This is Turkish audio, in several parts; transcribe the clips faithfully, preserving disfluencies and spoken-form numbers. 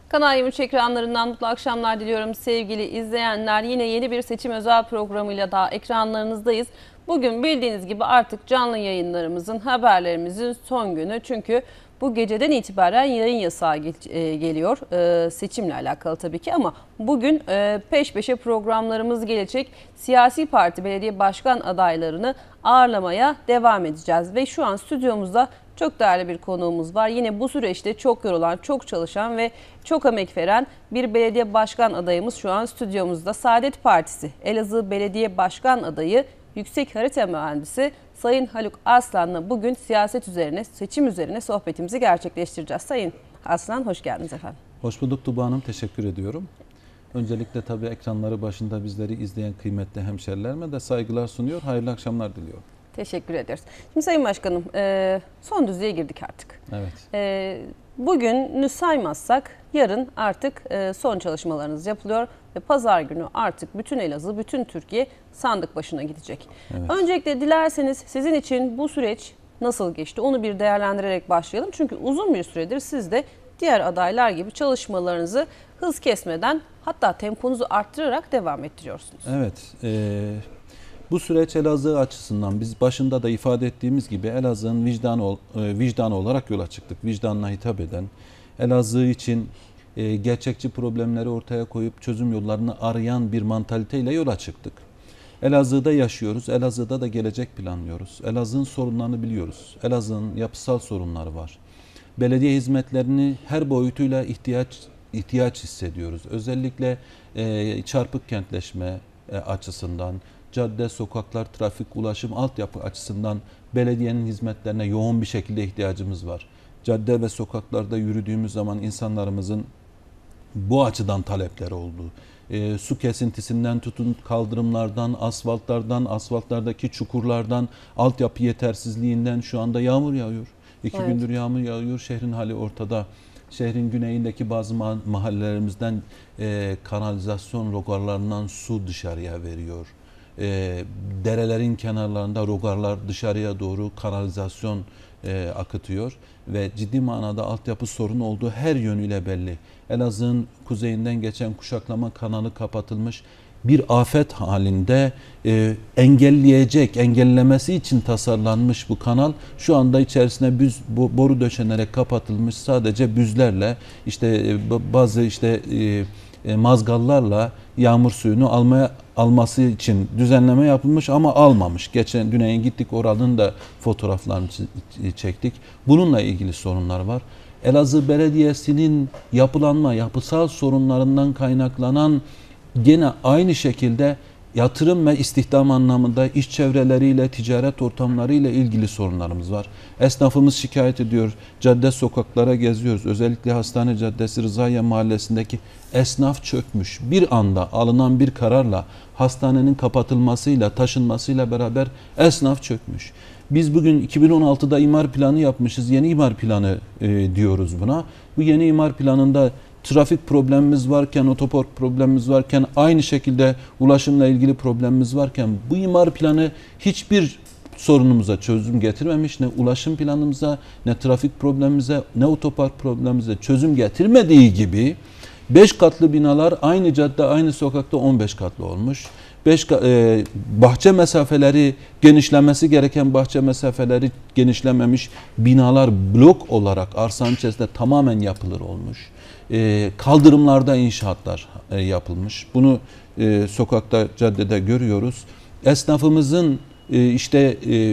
Kanal yirmi üç ekranlarından mutlu akşamlar diliyorum sevgili izleyenler. Yine yeni bir seçim özel programıyla daha ekranlarınızdayız. Bugün bildiğiniz gibi artık canlı yayınlarımızın, haberlerimizin son günü. Çünkü bu geceden itibaren yayın yasağı geliyor. Ee, seçimle alakalı tabii ki, ama bugün e, peş peşe programlarımız gelecek. Siyasi parti belediye başkan adaylarını ağırlamaya devam edeceğiz. Ve şu an stüdyomuzda çok değerli bir konuğumuz var. Yine bu süreçte çok yorulan, çok çalışan ve çok emek veren bir belediye başkan adayımız şu an stüdyomuzda. Saadet Partisi Elazığ Belediye Başkan Adayı Yüksek Harita Mühendisi Sayın Haluk Arslan'la bugün siyaset üzerine, seçim üzerine sohbetimizi gerçekleştireceğiz. Sayın Arslan, hoş geldiniz efendim. Hoş bulduk Tuba Hanım, teşekkür ediyorum. Öncelikle tabii ekranları başında bizleri izleyen kıymetli hemşerilerime de saygılar sunuyor, hayırlı akşamlar diliyorum. Teşekkür ederiz. Şimdi Sayın Başkanım, son düzlüğe girdik artık. Evet. Bugünü saymazsak yarın artık son çalışmalarınız yapılıyor ve pazar günü artık bütün Elazığ, bütün Türkiye sandık başına gidecek. Evet. Öncelikle dilerseniz sizin için bu süreç nasıl geçti onu bir değerlendirerek başlayalım. Çünkü uzun bir süredir siz de diğer adaylar gibi çalışmalarınızı hız kesmeden, hatta temponuzu arttırarak devam ettiriyorsunuz. Evet. E Bu süreç Elazığ açısından biz başında da ifade ettiğimiz gibi Elazığ'ın vicdanı, vicdanı olarak yola çıktık. Vicdanına hitap eden, Elazığ için gerçekçi problemleri ortaya koyup çözüm yollarını arayan bir mantaliteyle yola çıktık. Elazığ'da yaşıyoruz, Elazığ'da da gelecek planlıyoruz. Elazığ'ın sorunlarını biliyoruz. Elazığ'ın yapısal sorunları var. Belediye hizmetlerini her boyutuyla ihtiyaç ihtiyaç hissediyoruz. Özellikle çarpık kentleşme açısından, cadde, sokaklar, trafik, ulaşım, altyapı açısından belediyenin hizmetlerine yoğun bir şekilde ihtiyacımız var. Cadde ve sokaklarda yürüdüğümüz zaman insanlarımızın bu açıdan talepleri oldu. E, su kesintisinden tutun, kaldırımlardan, asfaltlardan, asfaltlardaki çukurlardan, altyapı yetersizliğinden şu anda yağmur yağıyor. İki evet. gündür yağmur yağıyor, şehrin hali ortada. Şehrin güneyindeki bazı mahallelerimizden e, kanalizasyon rogarlarından su dışarıya veriyor. E, derelerin kenarlarında rogarlar dışarıya doğru kanalizasyon e, akıtıyor ve ciddi manada altyapı sorunu olduğu her yönüyle belli. Elazığ'ın kuzeyinden geçen Kuşaklama kanalı kapatılmış, bir afet halinde e, engelleyecek, engellemesi için tasarlanmış bu kanal şu anda içerisine büz, boru döşenerek kapatılmış, sadece büzlerle işte e, bazı işte e, e, mazgallarla yağmur suyunu almaya alması için düzenleme yapılmış ama almamış. Geçen düneyin gittik, oranın da fotoğraflarını çektik. Bununla ilgili sorunlar var. Elazığ Belediyesi'nin yapılanma, yapısal sorunlarından kaynaklanan gene aynı şekilde yatırım ve istihdam anlamında iş çevreleriyle, ticaret ortamlarıyla ilgili sorunlarımız var. Esnafımız şikayet ediyor. Cadde sokaklara geziyoruz. Özellikle Hastane Caddesi Rızaiye Mahallesi'ndeki esnaf çökmüş. Bir anda alınan bir kararla hastanenin kapatılmasıyla, taşınmasıyla beraber esnaf çökmüş. Biz bugün iki bin on altıda imar planı yapmışız. Yeni imar planı e, diyoruz buna. Bu yeni imar planında trafik problemimiz varken, otopark problemimiz varken, aynı şekilde ulaşımla ilgili problemimiz varken bu imar planı hiçbir sorunumuza çözüm getirmemiş. Ne ulaşım planımıza, ne trafik problemimize, ne otopark problemimize çözüm getirmediği gibi beş katlı binalar aynı cadde, aynı sokakta on beş katlı olmuş. beş e, bahçe mesafeleri, genişlemesi gereken bahçe mesafeleri genişlememiş, binalar blok olarak arsanın içerisinde tamamen yapılır olmuş. E, kaldırımlarda inşaatlar e, yapılmış. Bunu e, sokakta, caddede görüyoruz. Esnafımızın e, işte e,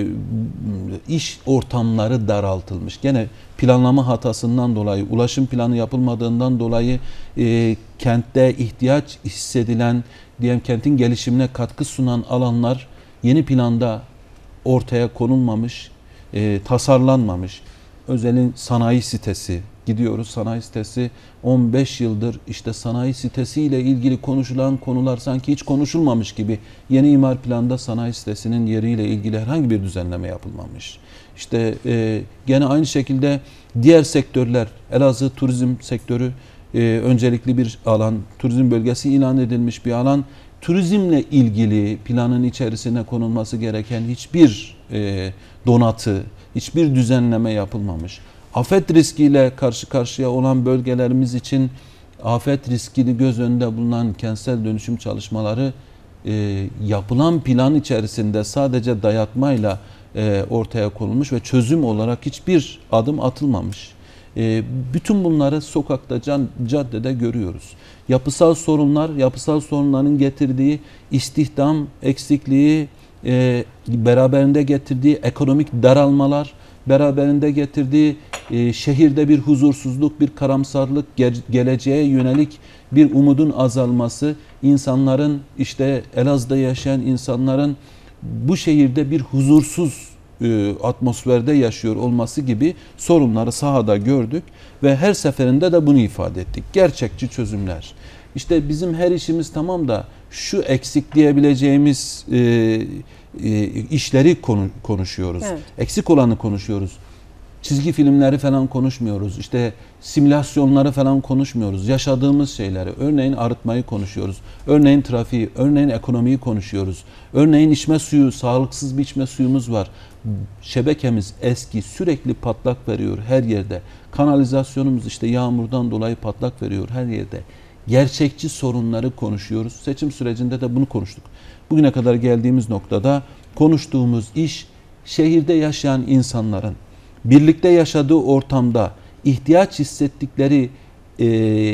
iş ortamları daraltılmış. Gene planlama hatasından dolayı, ulaşım planı yapılmadığından dolayı e, kentte ihtiyaç hissedilen, diyelim kentin gelişimine katkı sunan alanlar yeni planda ortaya konulmamış, e, tasarlanmamış. Özel'in sanayi sitesi, gidiyoruz sanayi sitesi, on beş yıldır işte sanayi sitesiyle ilgili konuşulan konular sanki hiç konuşulmamış gibi. Yeni imar planında sanayi sitesinin yeriyle ilgili herhangi bir düzenleme yapılmamış. İşte e, gene aynı şekilde diğer sektörler, Elazığ turizm sektörü e, öncelikli bir alan, turizm bölgesi ilan edilmiş bir alan. Turizmle ilgili planın içerisine konulması gereken hiçbir e, donatı, hiçbir düzenleme yapılmamış. Afet riskiyle karşı karşıya olan bölgelerimiz için afet riskini göz önünde bulunan kentsel dönüşüm çalışmaları e, yapılan plan içerisinde sadece dayatmayla e, ortaya konulmuş ve çözüm olarak hiçbir adım atılmamış. E, bütün bunları sokakta, can, caddede görüyoruz. Yapısal sorunlar, yapısal sorunların getirdiği istihdam eksikliği, e, beraberinde getirdiği ekonomik daralmalar, beraberinde getirdiği e, şehirde bir huzursuzluk, bir karamsarlık, ge geleceğe yönelik bir umudun azalması, insanların, işte Elazığ'da yaşayan insanların bu şehirde bir huzursuz e, atmosferde yaşıyor olması gibi sorunları sahada gördük ve her seferinde de bunu ifade ettik. Gerçekçi çözümler. İşte bizim her işimiz tamam da şu eksik diyebileceğimiz e, e, işleri konu, konuşuyoruz. Evet. Eksik olanı konuşuyoruz. Çizgi filmleri falan konuşmuyoruz. İşte simülasyonları falan konuşmuyoruz. Yaşadığımız şeyleri, örneğin arıtmayı konuşuyoruz. Örneğin trafiği, örneğin ekonomiyi konuşuyoruz. Örneğin içme suyu, sağlıksız bir içme suyumuz var. Şebekemiz eski, sürekli patlak veriyor her yerde. Kanalizasyonumuz işte yağmurdan dolayı patlak veriyor her yerde. Gerçekçi sorunları konuşuyoruz. Seçim sürecinde de bunu konuştuk. Bugüne kadar geldiğimiz noktada konuştuğumuz iş şehirde yaşayan insanların birlikte yaşadığı ortamda ihtiyaç hissettikleri e,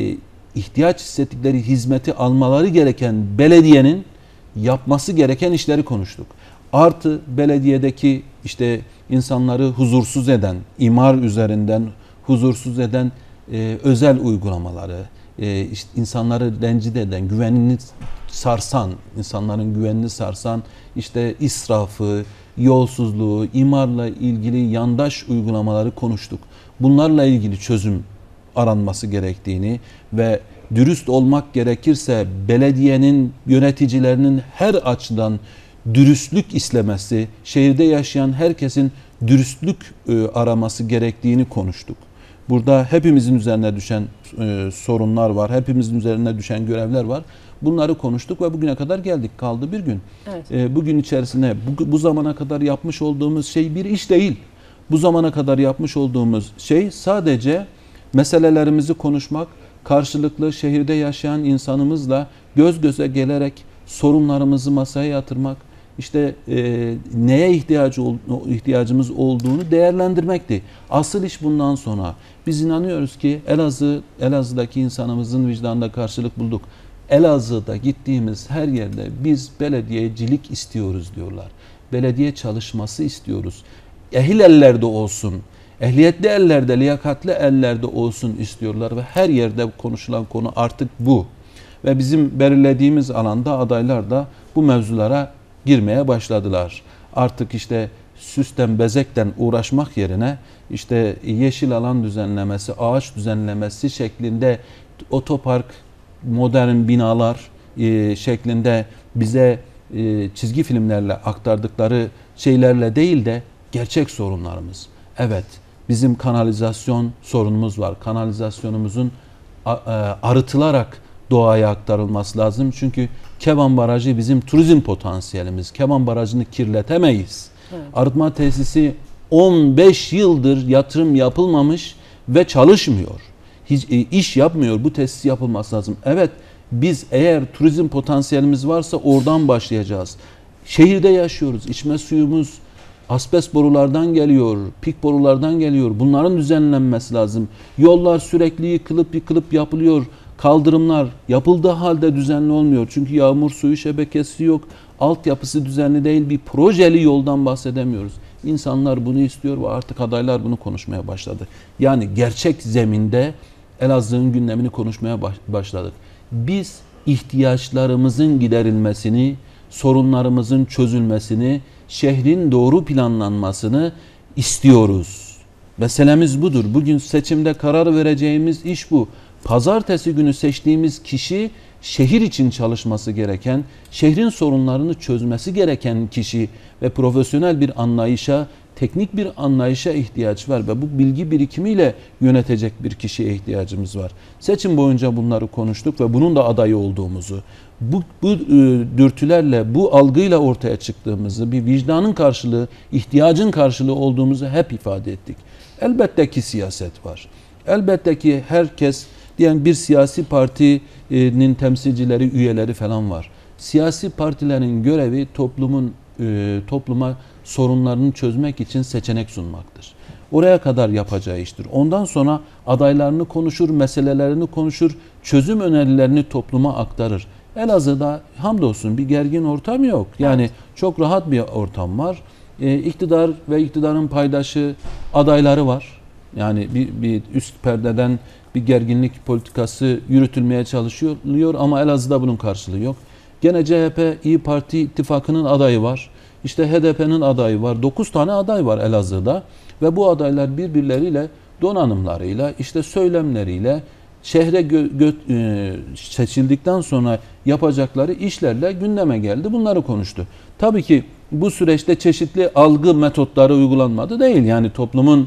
ihtiyaç hissettikleri hizmeti almaları gereken belediyenin yapması gereken işleri konuştuk. Artı belediyedeki işte insanları huzursuz eden, imar üzerinden huzursuz eden e, özel uygulamaları, e, işte insanları rencide eden, güvenini sarsan, insanların güvenini sarsan işte israfı, yolsuzluğu, imarla ilgili yandaş uygulamaları konuştuk. Bunlarla ilgili çözüm aranması gerektiğini ve dürüst olmak gerekirse belediyenin yöneticilerinin her açıdan dürüstlük istemesi, şehirde yaşayan herkesin dürüstlük e, araması gerektiğini konuştuk. Burada hepimizin üzerine düşen e, sorunlar var, hepimizin üzerine düşen görevler var. Bunları konuştuk ve bugüne kadar geldik. Kaldı bir gün. Evet. E, bugün içerisinde bu, bu zamana kadar yapmış olduğumuz şey bir iş değil. Bu zamana kadar yapmış olduğumuz şey sadece meselelerimizi konuşmak, karşılıklı şehirde yaşayan insanımızla göz göze gelerek sorunlarımızı masaya yatırmak, işte e, neye ihtiyacı ihtiyacımız olduğunu değerlendirmekti. Asıl iş bundan sonra. Biz inanıyoruz ki Elazığ, Elazığ'daki insanımızın vicdanında karşılık bulduk. Elazığ'da gittiğimiz her yerde biz belediyecilik istiyoruz diyorlar. Belediye çalışması istiyoruz. Ehil ellerde olsun, ehliyetli ellerde, liyakatli ellerde olsun istiyorlar ve her yerde konuşulan konu artık bu. Ve bizim belirlediğimiz alanda adaylar da bu mevzulara girmeye başladılar. Artık işte süsten bezekten uğraşmak yerine işte yeşil alan düzenlemesi, ağaç düzenlemesi şeklinde otopark, modern binalar e, şeklinde bize e, çizgi filmlerle aktardıkları şeylerle değil de gerçek sorunlarımız. Evet, bizim kanalizasyon sorunumuz var. Kanalizasyonumuzun a, e, arıtılarak doğaya aktarılması lazım. Çünkü Keban Barajı bizim turizm potansiyelimiz. Keban Barajı'nı kirletemeyiz. Evet. Arıtma tesisi on beş yıldır yatırım yapılmamış ve çalışmıyor. Hiç e, iş yapmıyor. Bu tesis yapılması lazım. Evet, biz eğer turizm potansiyelimiz varsa oradan başlayacağız. Şehirde yaşıyoruz. İçme suyumuz asbest borulardan geliyor, pik borulardan geliyor. Bunların düzenlenmesi lazım. Yollar sürekli yıkılıp yıkılıp yapılıyor. Kaldırımlar yapıldığı halde düzenli olmuyor. Çünkü yağmur suyu şebekesi yok. Altyapısı düzenli değil. Bir projeli yoldan bahsedemiyoruz. İnsanlar bunu istiyor ve artık adaylar bunu konuşmaya başladı. Yani gerçek zeminde Elazığ'ın gündemini konuşmaya başladık. Biz ihtiyaçlarımızın giderilmesini, sorunlarımızın çözülmesini, şehrin doğru planlanmasını istiyoruz. Meselemiz budur. Bugün seçimde karar vereceğimiz iş bu. Pazartesi günü seçtiğimiz kişi şehir için çalışması gereken, şehrin sorunlarını çözmesi gereken kişi ve profesyonel bir anlayışa, teknik bir anlayışa ihtiyaç var ve bu bilgi birikimiyle yönetecek bir kişiye ihtiyacımız var. Seçim boyunca bunları konuştuk ve bunun da adayı olduğumuzu, bu, bu e, dürtülerle, bu algıyla ortaya çıktığımızı, bir vicdanın karşılığı, ihtiyacın karşılığı olduğumuzu hep ifade ettik. Elbette ki siyaset var. Elbette ki herkes Diyelim bir siyasi partinin temsilcileri, üyeleri falan var. Siyasi partilerin görevi toplumun e, topluma sorunlarını çözmek için seçenek sunmaktır. Oraya kadar yapacağı iştir. Ondan sonra adaylarını konuşur, meselelerini konuşur, çözüm önerilerini topluma aktarır. Elazığ'da hamdolsun bir gergin ortam yok. Yani evet. Çok rahat bir ortam var. E, iktidar ve iktidarın paydaşı adayları var. Yani bir, bir üst perdeden bir gerginlik politikası yürütülmeye çalışılıyor ama Elazığ'da bunun karşılığı yok. Gene C H P, İYİ Parti ittifakının adayı var. İşte H D P'nin adayı var. dokuz tane aday var Elazığ'da. Ve bu adaylar birbirleriyle donanımlarıyla, işte söylemleriyle, şehre gö gö e seçildikten sonra yapacakları işlerle gündeme geldi. Bunları konuştu. Tabii ki bu süreçte çeşitli algı metotları uygulanmadı değil. Yani toplumun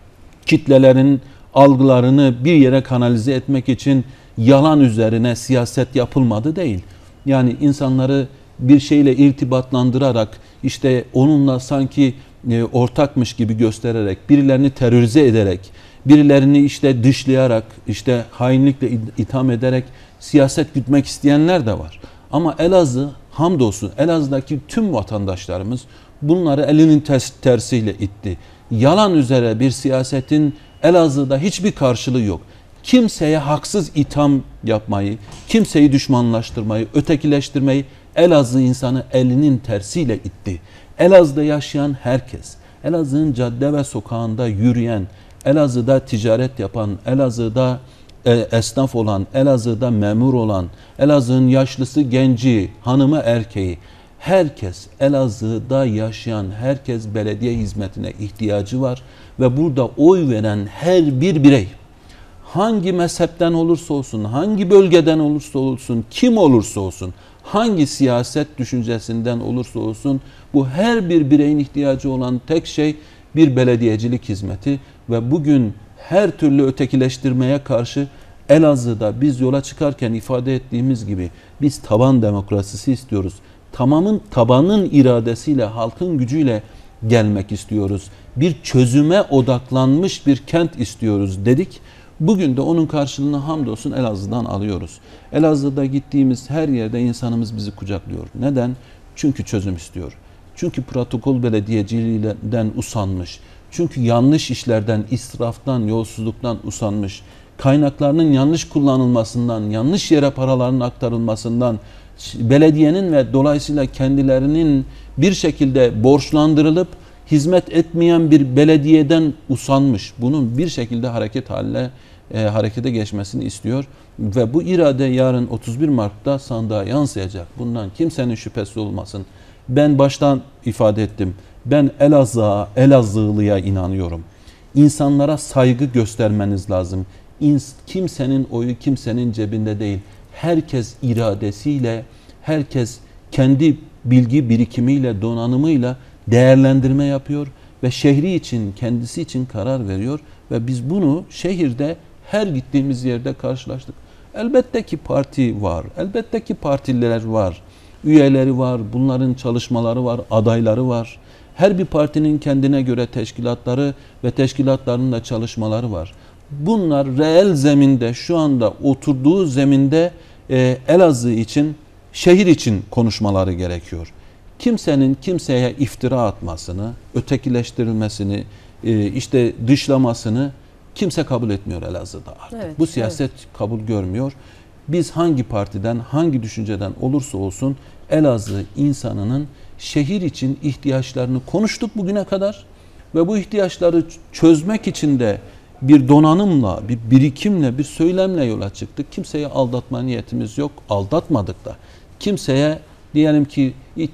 kitlelerin algılarını bir yere kanalize etmek için yalan üzerine siyaset yapılmadı değil. Yani insanları bir şeyle irtibatlandırarak, işte onunla sanki e, ortakmış gibi göstererek, birilerini terörize ederek, birilerini işte dışlayarak, işte hainlikle itham ederek siyaset gütmek isteyenler de var. Ama Elazığ, hamdolsun Elazığ'daki tüm vatandaşlarımız bunları elinin ters, tersiyle itti. Yalan üzere bir siyasetin Elazığ'da hiçbir karşılığı yok. Kimseye haksız itham yapmayı, kimseyi düşmanlaştırmayı, ötekileştirmeyi Elazığ insanı elinin tersiyle itti. Elazığ'da yaşayan herkes, Elazığ'ın cadde ve sokağında yürüyen, Elazığ'da ticaret yapan, Elazığ'da e, esnaf olan, Elazığ'da memur olan, Elazığ'ın yaşlısı, genci, hanımı, erkeği, herkes, Elazığ'da yaşayan herkes belediye hizmetine ihtiyacı var ve burada oy veren her bir birey, hangi mezhepten olursa olsun, hangi bölgeden olursa olsun, kim olursa olsun, hangi siyaset düşüncesinden olursa olsun, bu her bir bireyin ihtiyacı olan tek şey bir belediyecilik hizmeti ve bugün her türlü ötekileştirmeye karşı Elazığ'da biz yola çıkarken ifade ettiğimiz gibi biz taban demokrasisi istiyoruz. Tamamın tabanın iradesiyle, halkın gücüyle gelmek istiyoruz. Bir çözüme odaklanmış bir kent istiyoruz dedik. Bugün de onun karşılığını hamdolsun Elazığ'dan alıyoruz. Elazığ'da gittiğimiz her yerde insanımız bizi kucaklıyor. Neden? Çünkü çözüm istiyor. Çünkü protokol belediyeciliğinden usanmış. Çünkü yanlış işlerden, israftan, yolsuzluktan usanmış. Kaynaklarının yanlış kullanılmasından, yanlış yere paraların aktarılmasından, belediyenin ve dolayısıyla kendilerinin bir şekilde borçlandırılıp hizmet etmeyen bir belediyeden usanmış. Bunun bir şekilde hareket haline, e, harekete geçmesini istiyor. Ve bu irade yarın otuz bir Mart'ta sandığa yansıyacak. Bundan kimsenin şüphesi olmasın. Ben baştan ifade ettim. Ben Elazığ'a, Elazığlı'ya inanıyorum. İnsanlara saygı göstermeniz lazım. İns kimsenin oyu kimsenin cebinde değil. Herkes iradesiyle, herkes kendi bilgi birikimiyle, donanımıyla değerlendirme yapıyor ve şehri için, kendisi için karar veriyor ve biz bunu şehirde her gittiğimiz yerde karşılaştık. Elbette ki parti var, elbette ki partiler var, üyeleri var, bunların çalışmaları var, adayları var. Her bir partinin kendine göre teşkilatları ve teşkilatlarının da çalışmaları var. Bunlar reel zeminde, şu anda oturduğu zeminde e, Elazığ için, şehir için konuşmaları gerekiyor. Kimsenin kimseye iftira atmasını, ötekileştirilmesini, işte dışlamasını kimse kabul etmiyor Elazığ'da artık. Evet, bu siyaset evet. kabul görmüyor. Biz hangi partiden, hangi düşünceden olursa olsun Elazığ insanının şehir için ihtiyaçlarını konuştuk bugüne kadar ve bu ihtiyaçları çözmek için de bir donanımla, bir birikimle, bir söylemle yola çıktık. Kimseyi aldatma niyetimiz yok, aldatmadık da. Kimseye diyelim ki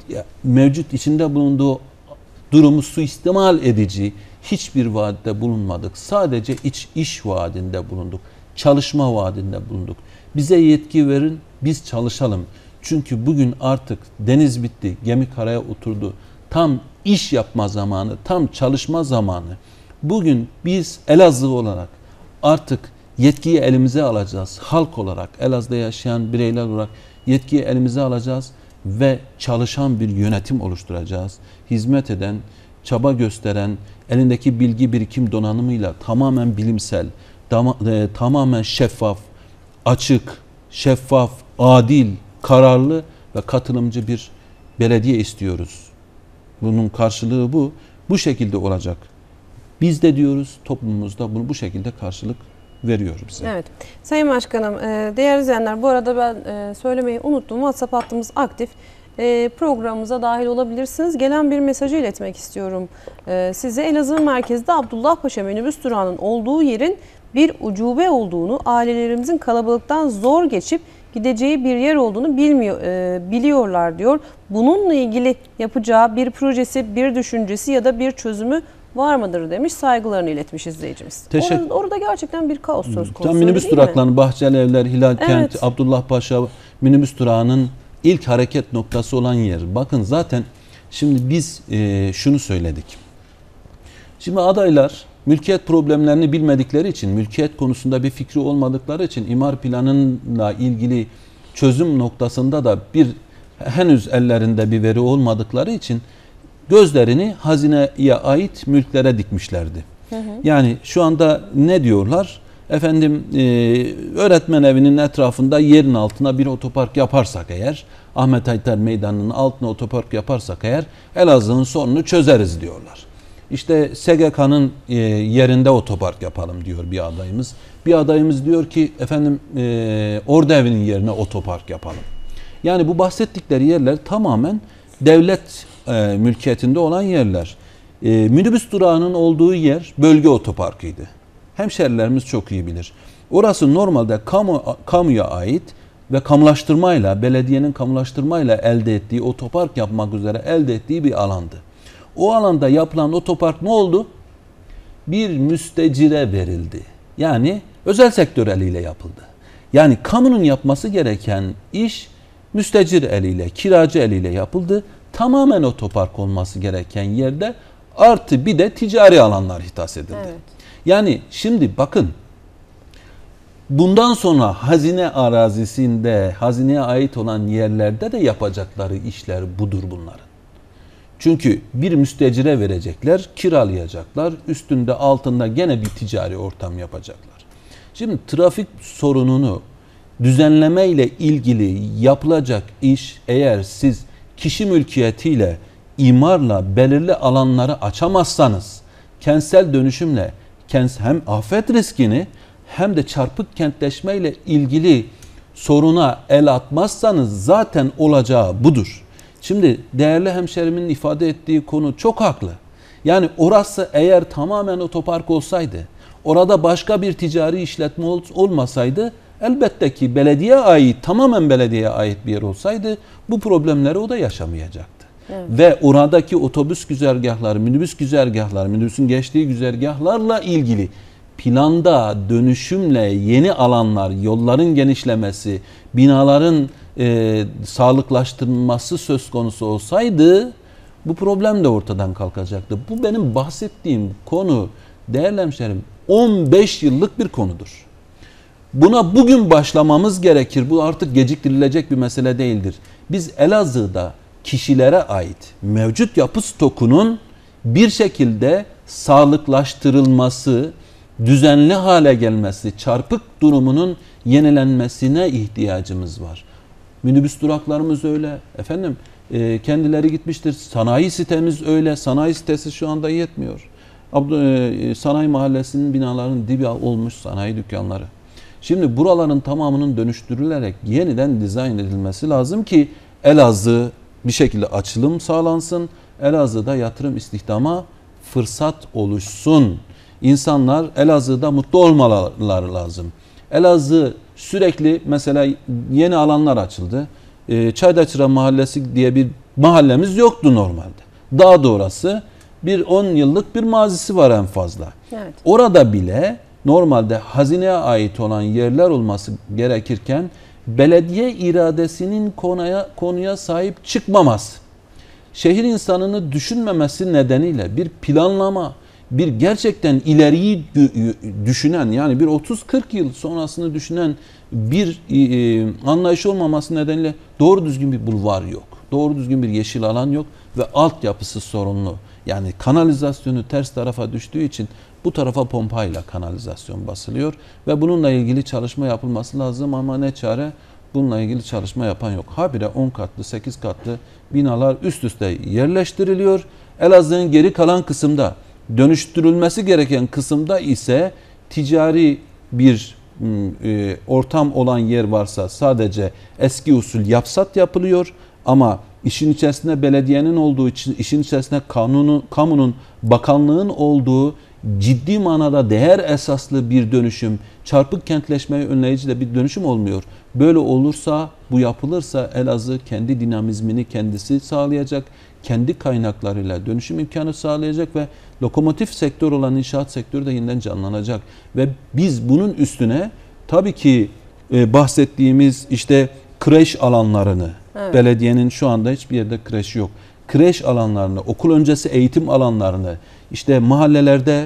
mevcut içinde bulunduğu durumu suistimal edici hiçbir vaadde bulunmadık. Sadece iç iş vaadinde bulunduk. Çalışma vaadinde bulunduk. Bize yetki verin, biz çalışalım. Çünkü bugün artık deniz bitti, gemi karaya oturdu. Tam iş yapma zamanı, tam çalışma zamanı. Bugün biz Elazığ olarak artık yetkiyi elimize alacağız. Halk olarak, Elazığ'da yaşayan bireyler olarak yetkiyi elimize alacağız ve çalışan bir yönetim oluşturacağız. Hizmet eden, çaba gösteren, elindeki bilgi birikim donanımıyla tamamen bilimsel, tamamen şeffaf, açık, şeffaf, adil, kararlı ve katılımcı bir belediye istiyoruz. Bunun karşılığı bu. Bu şekilde olacak. Biz de diyoruz, toplumumuzda bunu bu şekilde karşılık veriyor bize. Evet. Sayın Başkanım, değerli izleyenler, bu arada ben söylemeyi unuttum. WhatsApp hattımız aktif. Programımıza dahil olabilirsiniz. Gelen bir mesajı iletmek istiyorum size. Elazığ merkezde Abdullah Paşa minibüs durağının olduğu yerin bir ucube olduğunu, ailelerimizin kalabalıktan zor geçip gideceği bir yer olduğunu bilmiyor, e, biliyorlar diyor. Bununla ilgili yapacağı bir projesi, bir düşüncesi ya da bir çözümü var mıdır demiş. Saygılarını iletmiş izleyicimiz. Teşekkür. Orada, orada gerçekten bir kaos söz konusu. Tam minibüs duraklarının Bahçeli Evler, Hilal Kent, Evet. Abdullah Paşa minibüs durağının ilk hareket noktası olan yer. Bakın zaten şimdi biz e, şunu söyledik. Şimdi adaylar mülkiyet problemlerini bilmedikleri için, mülkiyet konusunda bir fikri olmadıkları için imar planıyla ilgili çözüm noktasında da bir henüz ellerinde bir veri olmadıkları için gözlerini hazineye ait mülklere dikmişlerdi. Hı hı. Yani şu anda ne diyorlar? Efendim e, öğretmen evinin etrafında yerin altına bir otopark yaparsak eğer, Ahmet Ayter Meydanı'nın altına otopark yaparsak eğer Elazığ'ın sorununu çözeriz diyorlar. İşte S G K'nın e, yerinde otopark yapalım diyor bir adayımız. Bir adayımız diyor ki efendim e, Ordu Evi'nin yerine otopark yapalım. Yani bu bahsettikleri yerler tamamen devlet e, mülkiyetinde olan yerler. E, minibüs durağının olduğu yer bölge otoparkıydı. Hemşerilerimiz çok iyi bilir. Orası normalde kamu kamuya ait ve kamulaştırmayla, belediyenin kamulaştırmayla elde ettiği, otopark yapmak üzere elde ettiği bir alandı. O alanda yapılan otopark ne oldu? Bir müstecire verildi. Yani özel sektör eliyle yapıldı. Yani kamunun yapması gereken iş müstecir eliyle, kiracı eliyle yapıldı. Tamamen otopark olması gereken yerde artı bir de ticari alanlar ihdas edildi. Evet. Yani şimdi bakın, bundan sonra hazine arazisinde, hazineye ait olan yerlerde de yapacakları işler budur bunların. Çünkü bir müstecire verecekler, kiralayacaklar, üstünde altında gene bir ticari ortam yapacaklar. Şimdi trafik sorununu düzenleme ile ilgili yapılacak iş, eğer siz kişi mülkiyetiyle, imarla belirli alanları açamazsanız, kentsel dönüşümle hem afet riskini hem de çarpık kentleşme ile ilgili soruna el atmazsanız zaten olacağı budur. Şimdi değerli hemşerimin ifade ettiği konu çok haklı. Yani orası eğer tamamen otopark olsaydı, orada başka bir ticari işletme olmasaydı, elbette ki belediyeye ait, tamamen belediyeye ait bir yer olsaydı bu problemleri o da yaşamayacaktı. Evet. Ve oradaki otobüs güzergahları, minibüs güzergahları, minibüsün geçtiği güzergahlarla ilgili planda dönüşümle yeni alanlar, yolların genişlemesi, binaların e, sağlıklaştırılması söz konusu olsaydı bu problem de ortadan kalkacaktı. Bu benim bahsettiğim konu değerli hemşerim on beş yıllık bir konudur. Buna bugün başlamamız gerekir. Bu artık geciktirilecek bir mesele değildir. Biz Elazığ'da kişilere ait mevcut yapı stokunun bir şekilde sağlıklaştırılması, düzenli hale gelmesi, çarpık durumunun yenilenmesine ihtiyacımız var. Minibüs duraklarımız öyle. Efendim e, kendileri gitmiştir. Sanayi sitemiz öyle. Sanayi sitesi şu anda yetmiyor. Abdü, e, sanayi mahallesinin binaların dibi olmuş sanayi dükkanları. Şimdi buraların tamamının dönüştürülerek yeniden dizayn edilmesi lazım ki Elazığ bir şekilde açılım sağlansın. Elazığ'da yatırım istihdama fırsat oluşsun. İnsanlar Elazığ'da mutlu olmaları lazım. Elazığ sürekli mesela yeni alanlar açıldı. E, Çaydaçıra Mahallesi diye bir mahallemiz yoktu normalde. Daha doğrusu bir on yıllık bir mazisi var en fazla. Evet. Orada bile normalde hazineye ait olan yerler olması gerekirken belediye iradesinin konuya, konuya sahip çıkmaması, şehir insanını düşünmemesi nedeniyle bir planlama, bir gerçekten ileriyi düşünen, yani bir otuz kırk yıl sonrasını düşünen bir e, anlayış olmaması nedeniyle doğru düzgün bir bulvar yok. Doğru düzgün bir yeşil alan yok ve altyapısı sorunlu. Yani kanalizasyonu ters tarafa düştüğü için Bu tarafa pompayla kanalizasyon basılıyor ve bununla ilgili çalışma yapılması lazım ama ne çare? Bununla ilgili çalışma yapan yok. Habire on katlı, sekiz katlı binalar üst üste yerleştiriliyor. Elazığ'ın geri kalan kısımda, dönüştürülmesi gereken kısımda ise ticari bir e, ortam olan yer varsa sadece eski usul yapsat yapılıyor ama işin içerisinde belediyenin olduğu için, işin içerisinde kanunu, kamunun, bakanlığın olduğu ciddi manada değer esaslı bir dönüşüm, çarpık kentleşmeyi önleyici de bir dönüşüm olmuyor. Böyle olursa, bu yapılırsa Elazığ kendi dinamizmini kendisi sağlayacak, kendi kaynaklarıyla dönüşüm imkanı sağlayacak ve lokomotif sektör olan inşaat sektörü de yeniden canlanacak. Ve biz bunun üstüne tabii ki e, bahsettiğimiz işte kreş alanlarını, evet. Belediyenin şu anda hiçbir yerde kreş yok. Kreş alanlarını, okul öncesi eğitim alanlarını, işte mahallelerde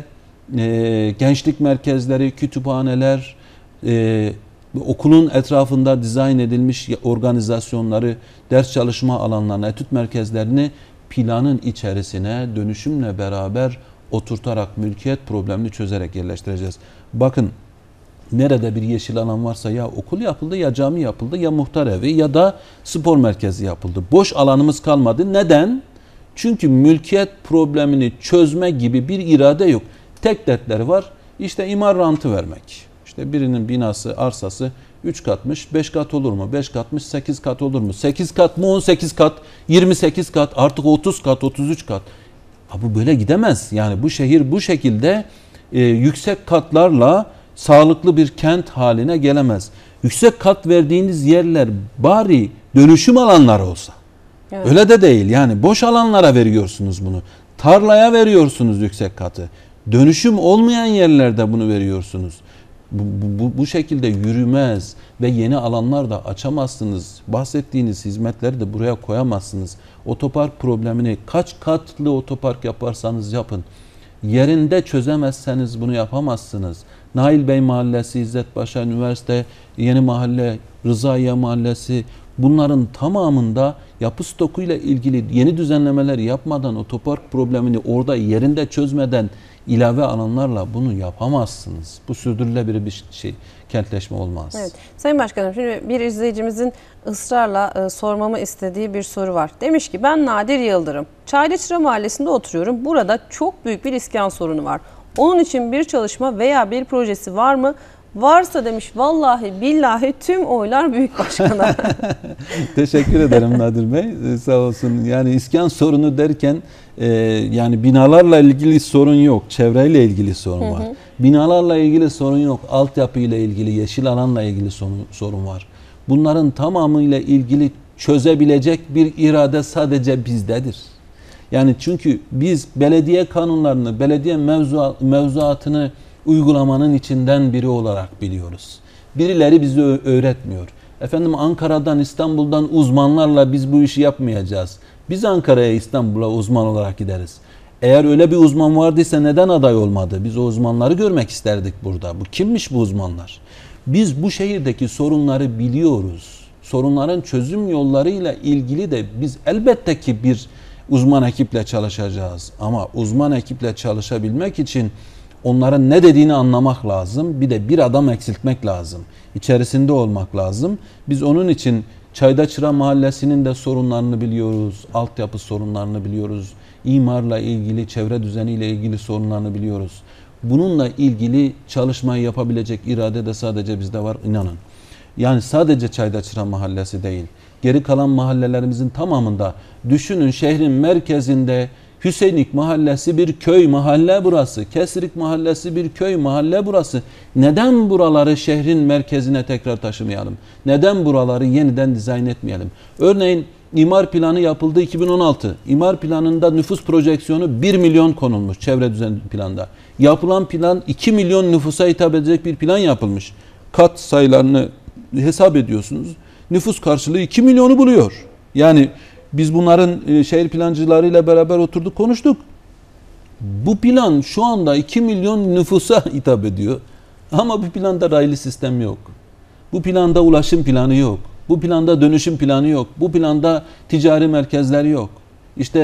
e, gençlik merkezleri, kütüphaneler, e, okulun etrafında dizayn edilmiş organizasyonları, ders çalışma alanlarını, etüt merkezlerini planın içerisine dönüşümle beraber oturtarak mülkiyet problemini çözerek yerleştireceğiz. Bakın, nerede bir yeşil alan varsa ya okul yapıldı, ya cami yapıldı, ya muhtar evi ya da spor merkezi yapıldı. Boş alanımız kalmadı. Neden? Çünkü mülkiyet problemini çözme gibi bir irade yok. Tek dertleri var. İşte imar rantı vermek. İşte birinin binası, arsası üç katmış, beş kat olur mu? beş katmış, sekiz kat olur mu? sekiz kat mı? on sekiz kat, yirmi sekiz kat, artık otuz kat, otuz üç kat. Ha, bu böyle gidemez. Yani bu şehir bu şekilde e, yüksek katlarla sağlıklı bir kent haline gelemez. Yüksek kat verdiğiniz yerler bari dönüşüm alanları olsa. Evet. Öyle de değil. Yani boş alanlara veriyorsunuz bunu. Tarlaya veriyorsunuz yüksek katı. Dönüşüm olmayan yerlerde bunu veriyorsunuz. Bu, bu, bu şekilde yürümez ve yeni alanlar da açamazsınız. Bahsettiğiniz hizmetleri de buraya koyamazsınız. Otopark problemini kaç katlı otopark yaparsanız yapın. Yerinde çözemezseniz bunu yapamazsınız. Nail Bey Mahallesi, İzzet Paşa Üniversite, Yeni Mahalle, Rızaiye Mahallesi, bunların tamamında yapı stokuyla ilgili yeni düzenlemeler yapmadan, otopark problemini orada yerinde çözmeden ilave alanlarla bunu yapamazsınız. Bu sürdürülebilir bir şey, kentleşme olmaz. Evet. Sayın Başkanım, şimdi bir izleyicimizin ısrarla e, sormamı istediği bir soru var. Demiş ki, ben Nadir Yıldırım, Çaylıçıra Mahallesi'nde oturuyorum. Burada çok büyük bir iskan sorunu var. Onun için bir çalışma veya bir projesi var mı? Varsa demiş, vallahi billahi tüm oylar büyük başkana. Teşekkür ederim Nadir Bey. Ee, sağ olsun. Yani iskan sorunu derken e, yani binalarla ilgili sorun yok. Çevreyle ilgili sorun var. Hı hı. Binalarla ilgili sorun yok. Altyapıyla ilgili, yeşil alanla ilgili sorun, sorun var. Bunların tamamıyla ilgili çözebilecek bir irade sadece bizdedir. Yani çünkü biz belediye kanunlarını, belediye mevzu, mevzuatını uygulamanın içinden biri olarak biliyoruz. Birileri bizi öğretmiyor. Efendim, Ankara'dan, İstanbul'dan uzmanlarla biz bu işi yapmayacağız. Biz Ankara'ya, İstanbul'a uzman olarak gideriz. Eğer öyle bir uzman vardıysa neden aday olmadı? Biz o uzmanları görmek isterdik burada. Bu kimmiş bu uzmanlar? Biz bu şehirdeki sorunları biliyoruz. Sorunların çözüm yollarıyla ilgili de biz elbette ki bir uzman ekiple çalışacağız. Ama uzman ekiple çalışabilmek için onların ne dediğini anlamak lazım. Bir de bir adam eksiltmek lazım. İçerisinde olmak lazım. Biz onun için Çaydaçıra Mahallesi'nin de sorunlarını biliyoruz. Altyapı sorunlarını biliyoruz. İmarla ilgili, çevre düzeniyle ilgili sorunlarını biliyoruz. Bununla ilgili çalışmayı yapabilecek irade de sadece bizde var, inanın. Yani sadece Çaydaçıra Mahallesi değil. Geri kalan mahallelerimizin tamamında, düşünün, şehrin merkezinde Hüseyinlik Mahallesi bir köy mahalle burası. Kesrik Mahallesi bir köy mahalle burası. Neden buraları şehrin merkezine tekrar taşımayalım? Neden buraları yeniden dizayn etmeyelim? Örneğin imar planı yapıldı iki bin on altı. İmar planında nüfus projeksiyonu bir milyon konulmuş çevre düzen planda. Yapılan plan iki milyon nüfusa hitap edecek bir plan yapılmış. Kat sayılarını hesap ediyorsunuz. Nüfus karşılığı iki milyonu buluyor. Yani biz bunların şehir plancılarıyla beraber oturduk, konuştuk. Bu plan şu anda iki milyon nüfusa hitap ediyor. Ama bu planda raylı sistem yok. Bu planda ulaşım planı yok. Bu planda dönüşüm planı yok. Bu planda ticari merkezler yok. İşte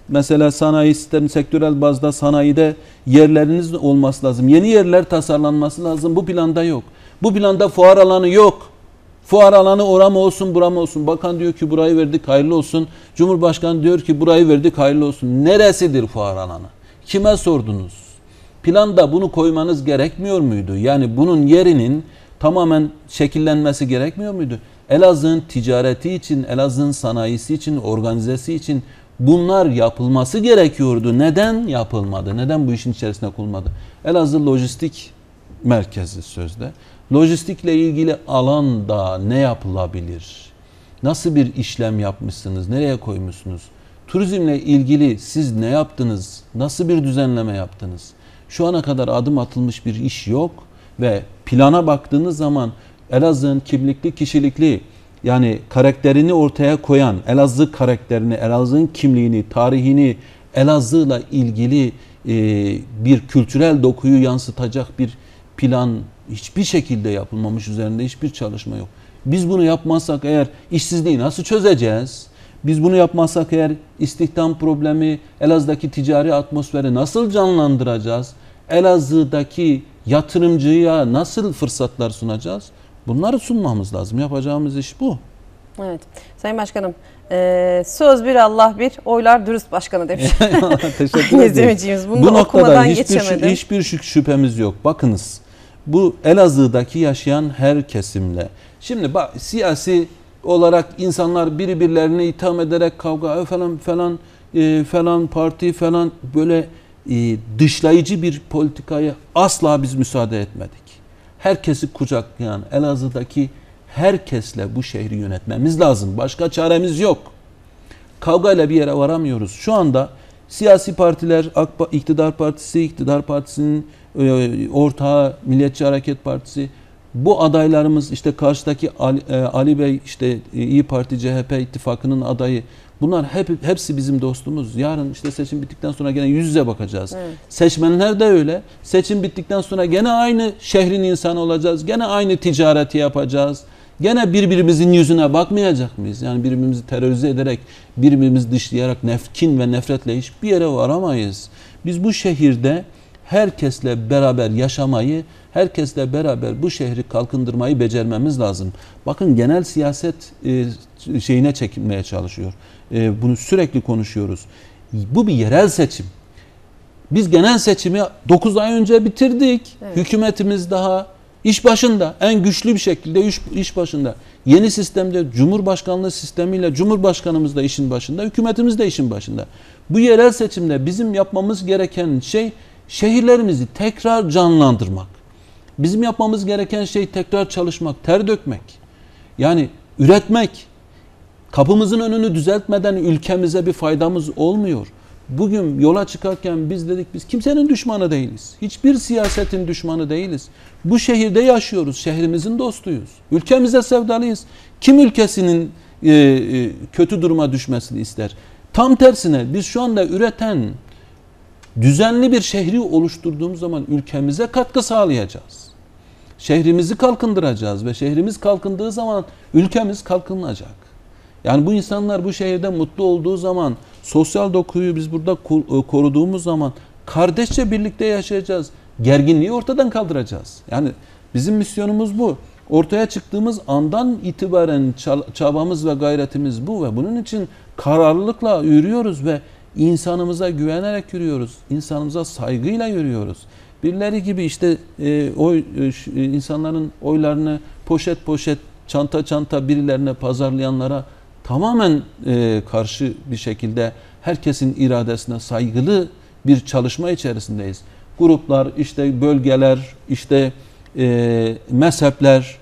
Mesela sanayi sistemi, sektörel bazda sanayide yerleriniz olması lazım. Yeni yerler tasarlanması lazım. Bu planda yok. Bu planda fuar alanı yok. Fuar alanı oram olsun, buram olsun. Bakan diyor ki burayı verdik, hayırlı olsun. Cumhurbaşkanı diyor ki burayı verdik, hayırlı olsun. Neresidir fuar alanı? Kime sordunuz? Planda bunu koymanız gerekmiyor muydu? Yani bunun yerinin tamamen şekillenmesi gerekmiyor muydu? Elazığ'ın ticareti için, Elazığ'ın sanayisi için, organizesi için bunlar yapılması gerekiyordu. Neden yapılmadı? Neden bu işin içerisine konulmadı? Elazığ lojistik merkezi sözde. Lojistikle ilgili alanda ne yapılabilir? Nasıl bir işlem yapmışsınız? Nereye koymuşsunuz? Turizmle ilgili siz ne yaptınız? Nasıl bir düzenleme yaptınız? Şu ana kadar adım atılmış bir iş yok ve plana baktığınız zaman Elazığ'ın kimlikli, kişilikli, yani karakterini ortaya koyan, Elazığ karakterini, Elazığ'ın kimliğini, tarihini, Elazığ'la ilgili e, bir kültürel dokuyu yansıtacak bir plan hiçbir şekilde yapılmamış, üzerinde hiçbir çalışma yok. Biz bunu yapmazsak eğer işsizliği nasıl çözeceğiz? Biz bunu yapmazsak eğer istihdam problemi, Elazığ'daki ticari atmosferi nasıl canlandıracağız? Elazığ'daki yatırımcıya nasıl fırsatlar sunacağız? Bunları sunmamız lazım. Yapacağımız iş bu. Evet. Sayın Başkanım, e, söz bir Allah bir, oylar dürüst başkanı demiş. Teşekkür ederim. Bunu bu noktada hiçbir, geçemedim. hiçbir şüphemiz yok. Bakınız, bu Elazığ'daki yaşayan her kesimle. Şimdi bak, siyasi olarak insanlar birbirlerine itham ederek kavga falan falan e, falan parti falan böyle e, dışlayıcı bir politikaya asla biz müsaade etmedik. Herkesi kucaklayan Elazığ'daki herkesle bu şehri yönetmemiz lazım. Başka çaremiz yok. Kavgayla bir yere varamıyoruz. Şu anda siyasi partiler, iktidar partisi, iktidar partisinin e, ortağı Milliyetçi Hareket Partisi, bu adaylarımız işte karşıdaki Ali, e, Ali Bey, işte e, İyi Parti C H P ittifakının adayı, bunlar hep hepsi bizim dostumuz. Yarın işte seçim bittikten sonra gene yüz yüze bakacağız. Evet. Seçmenler de öyle. Seçim bittikten sonra gene aynı şehrin insanı olacağız. Gene aynı ticareti yapacağız. Gene birbirimizin yüzüne bakmayacak mıyız? Yani birbirimizi terörize ederek, birbirimizi dışlayarak nefkin ve nefretle hiçbir yere varamayız. Biz bu şehirde herkesle beraber yaşamayı, herkesle beraber bu şehri kalkındırmayı becermemiz lazım. Bakın, genel siyaset e, şeyine çekilmeye çalışıyor. E, bunu sürekli konuşuyoruz. Bu bir yerel seçim. Biz genel seçimi dokuz ay önce bitirdik. Evet. Hükümetimiz daha iş başında, en güçlü bir şekilde iş, iş başında. Yeni sistemde Cumhurbaşkanlığı sistemiyle Cumhurbaşkanımız da işin başında, hükümetimiz de işin başında. Bu yerel seçimde bizim yapmamız gereken şey şehirlerimizi tekrar canlandırmak. Bizim yapmamız gereken şey tekrar çalışmak, ter dökmek. Yani üretmek. Kapımızın önünü düzeltmeden ülkemize bir faydamız olmuyor. Bugün yola çıkarken biz dedik, biz kimsenin düşmanı değiliz. Hiçbir siyasetin düşmanı değiliz. Bu şehirde yaşıyoruz. Şehrimizin dostuyuz. Ülkemize sevdalıyız. Kim ülkesinin e, e, kötü duruma düşmesini ister? Tam tersine biz şu anda üreten, düzenli bir şehri oluşturduğumuz zaman ülkemize katkı sağlayacağız. Şehrimizi kalkındıracağız ve şehrimiz kalkındığı zaman ülkemiz kalkınacak. Yani bu insanlar bu şehirde mutlu olduğu zaman, sosyal dokuyu biz burada koruduğumuz zaman kardeşçe birlikte yaşayacağız. Gerginliği ortadan kaldıracağız. Yani bizim misyonumuz bu. Ortaya çıktığımız andan itibaren çabamız ve gayretimiz bu ve bunun için kararlılıkla yürüyoruz ve insanımıza güvenerek yürüyoruz. İnsanımıza saygıyla yürüyoruz. Birileri gibi işte e, oy e, insanların oylarını poşet poşet, çanta çanta birilerine pazarlayanlara tamamen e, karşı bir şekilde herkesin iradesine saygılı bir çalışma içerisindeyiz. Gruplar, işte bölgeler, işte e, mezhepler,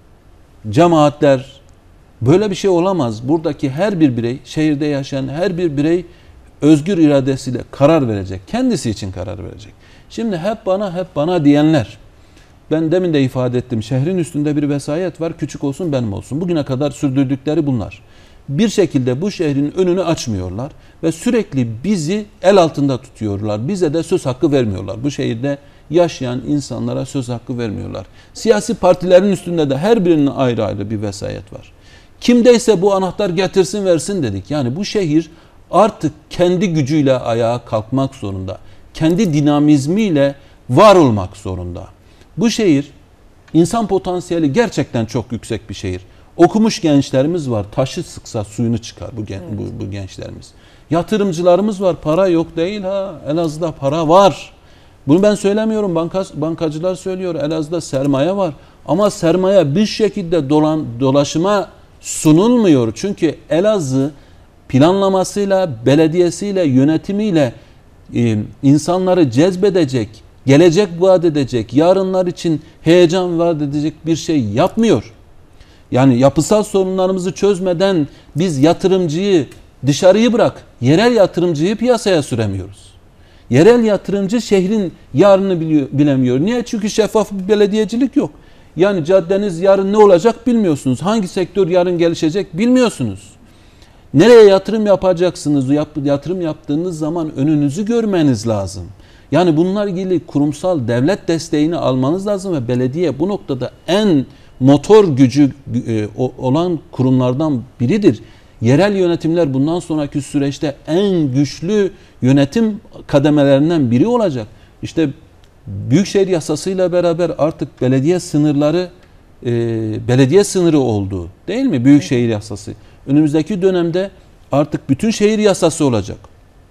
cemaatler, böyle bir şey olamaz. Buradaki her bir birey, şehirde yaşayan her bir birey özgür iradesiyle karar verecek. Kendisi için karar verecek. Şimdi hep bana hep bana diyenler, ben demin de ifade ettim, şehrin üstünde bir vesayet var, küçük olsun benim olsun. Bugüne kadar sürdürdükleri bunlar. Bir şekilde bu şehrin önünü açmıyorlar ve sürekli bizi el altında tutuyorlar. Bize de söz hakkı vermiyorlar. Bu şehirde yaşayan insanlara söz hakkı vermiyorlar. Siyasi partilerin üstünde de her birinin ayrı ayrı bir vesayet var. Kimdeyse bu anahtar getirsin versin dedik. Yani bu şehir artık kendi gücüyle ayağa kalkmak zorunda. Kendi dinamizmiyle var olmak zorunda. Bu şehir, insan potansiyeli gerçekten çok yüksek bir şehir. Okumuş gençlerimiz var. Taşı sıksa suyunu çıkar bu, gen, evet. bu, bu gençlerimiz. Yatırımcılarımız var. Para yok değil ha. Elazığ'da para var. Bunu ben söylemiyorum. Banka, bankacılar söylüyor. Elazığ'da sermaye var. Ama sermaye bir şekilde dolan, dolaşıma sunulmuyor. Çünkü Elazığ planlamasıyla, belediyesiyle, yönetimiyle e, insanları cezbedecek, gelecek vaat edecek, yarınlar için heyecan vaat edecek bir şey yapmıyor. Yani yapısal sorunlarımızı çözmeden biz yatırımcıyı dışarıyı bırak, yerel yatırımcıyı piyasaya süremiyoruz. Yerel yatırımcı şehrin yarını biliyor, bilemiyor. Niye? Çünkü şeffaf bir belediyecilik yok. Yani caddeniz yarın ne olacak bilmiyorsunuz. Hangi sektör yarın gelişecek bilmiyorsunuz. Nereye yatırım yapacaksınız? Yap, yatırım yaptığınız zaman önünüzü görmeniz lazım. Yani bunlarla ilgili kurumsal devlet desteğini almanız lazım ve belediye bu noktada en motor gücü e, olan kurumlardan biridir. Yerel yönetimler bundan sonraki süreçte en güçlü yönetim kademelerinden biri olacak. İşte Büyükşehir Yasası'yla beraber artık belediye sınırları e, belediye sınırı oldu. Değil mi? Büyükşehir Yasası. Önümüzdeki dönemde artık bütün şehir yasası olacak.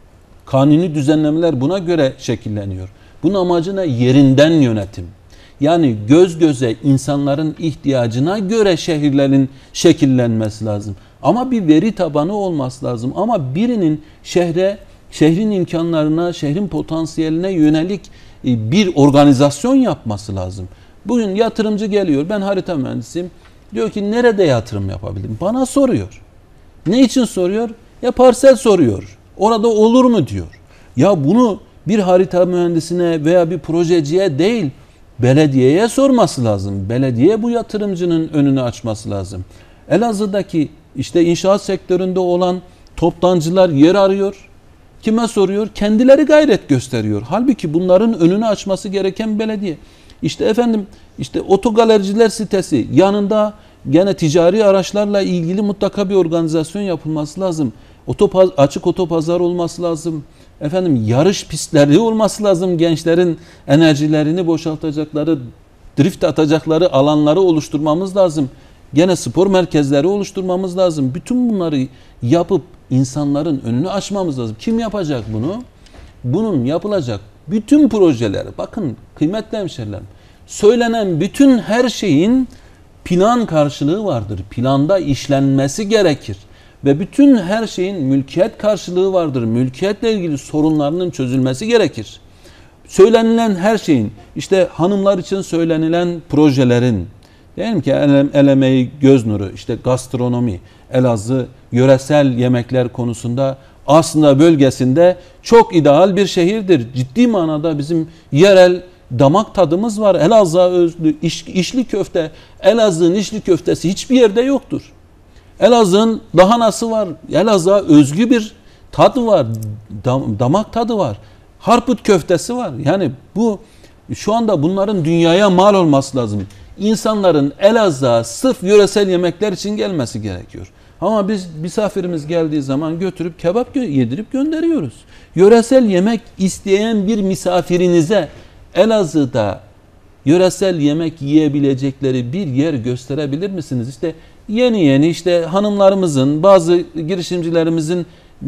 Kanuni düzenlemeler buna göre şekilleniyor. Bunun amacı ne? Yerinden yönetim. Yani göz göze insanların ihtiyacına göre şehirlerin şekillenmesi lazım. Ama bir veri tabanı olması lazım. Ama birinin şehre, şehrin imkanlarına, şehrin potansiyeline yönelik bir organizasyon yapması lazım. Bugün yatırımcı geliyor. Ben harita mühendisiyim. Diyor ki nerede yatırım yapabilirim? Bana soruyor. Ne için soruyor? Ya parsel soruyor. Orada olur mu diyor. Ya bunu bir harita mühendisine veya bir projeciye değil, belediyeye sorması lazım. Belediye bu yatırımcının önünü açması lazım. Elazığ'daki işte inşaat sektöründe olan toptancılar yer arıyor. Kime soruyor? Kendileri gayret gösteriyor. Halbuki bunların önünü açması gereken belediye. İşte efendim işte otogalericiler sitesi yanında gene ticari araçlarla ilgili mutlaka bir organizasyon yapılması lazım. Otopaz, açık otopazar olması lazım. Efendim yarış pistleri olması lazım. Gençlerin enerjilerini boşaltacakları, drift atacakları alanları oluşturmamız lazım. Gene spor merkezleri oluşturmamız lazım. Bütün bunları yapıp insanların önünü açmamız lazım. Kim yapacak bunu? Bunun yapılacak bütün projeleri, bakın kıymetli hemşerilerim, söylenen bütün her şeyin plan karşılığı vardır. Planda işlenmesi gerekir. Ve bütün her şeyin mülkiyet karşılığı vardır. Mülkiyetle ilgili sorunlarının çözülmesi gerekir. Söylenilen her şeyin, işte hanımlar için söylenilen projelerin, diyelim ki el, el emeği göz nuru, işte gastronomi, Elazığ yöresel yemekler konusunda aslında bölgesinde çok ideal bir şehirdir. Ciddi manada bizim yerel damak tadımız var. Elazığ'a özlü iş, içli köfte, Elazığ'ın içli köftesi hiçbir yerde yoktur. Elazığ'ın lahanası var. Elazığ'a özgü bir tadı var. Dam, damak tadı var. Harput köftesi var. Yani bu şu anda bunların dünyaya mal olması lazım. İnsanların Elazığ'a sırf yöresel yemekler için gelmesi gerekiyor. Ama biz misafirimiz geldiği zaman götürüp kebap yedirip gönderiyoruz. Yöresel yemek isteyen bir misafirinize Elazığ'da yöresel yemek yiyebilecekleri bir yer gösterebilir misiniz? İşte yeni yeni işte hanımlarımızın, bazı girişimcilerimizin